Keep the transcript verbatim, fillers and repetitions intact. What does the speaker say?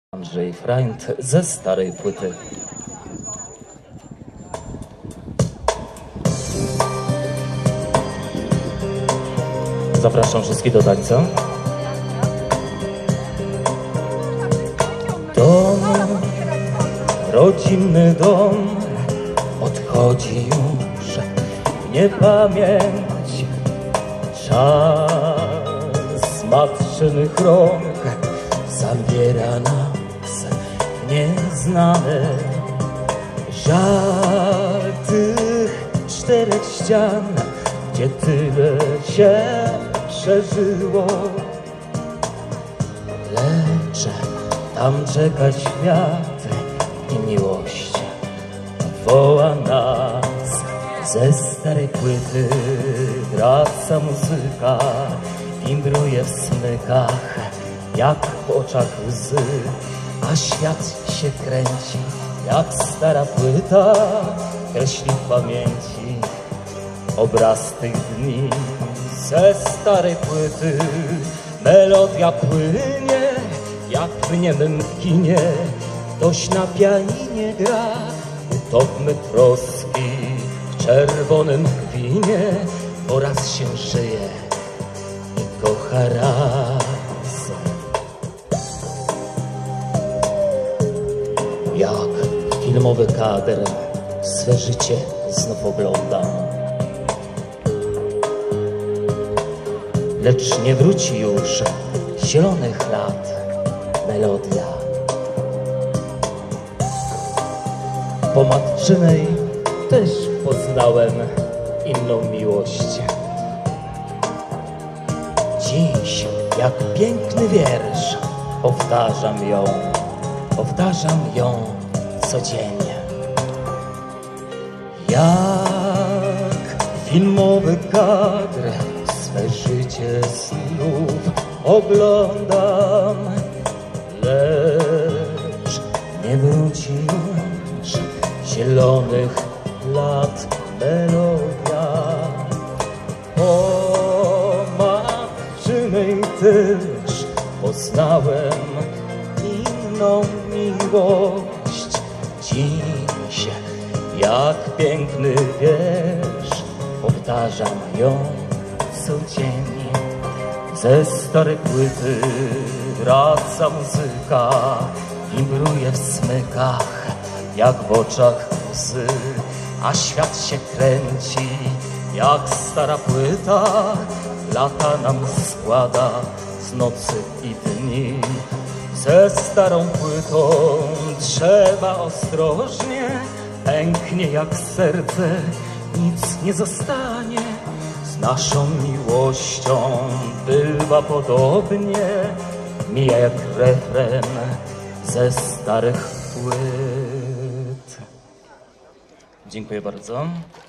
Andrzej Freund ze starej płyty. Zapraszam wszystkich do tańca. Dom, rodzinny dom, odchodzi już w niepamięć. Czas matczynych rąk zabiera nas w nieznane. Żal tych czterech ścian, gdzie tyle się przeżyło. Lecz tam czeka świat i miłość woła nas. Ze starej płyty wraca muzyka, wimbruje w smykach jak w oczach łzy, a świat się kręci jak stara płyta, kreśli w pamięci obraz tych dni. Ze starej płyty melodia płynie jak w niemym kinie, ktoś na pianinie gra. Utopmy troski w czerwonym winie, bo raz się żyje i kocha raz. Jak filmowy kadr swe życie znów oglądam, lecz nie wróci już zielonych lat melodia. Po matczynej też poznałem inną miłość. Dziś jak piękny wiersz powtarzam ją, powtarzam ją codziennie. Jak filmowy kadr swe życie znów oglądam, lecz nie wróci już zielonych lat melodia. Po matczynej też poznałem inną miłość. Dziś jak piękny wiersz powtarzam ją codziennie. Ze starej płyty wraca muzyka, wibruje w smykach jak w oczach łzy, a świat się kręci jak stara płyta. Lata nam składa z nocy i dni. Ze starą płytą trzeba ostrożnie, pęknie jak serce, nic nie zostanie. Z naszą miłością bywa podobnie, mija jak refren ze starych płyt. Dziękuję bardzo.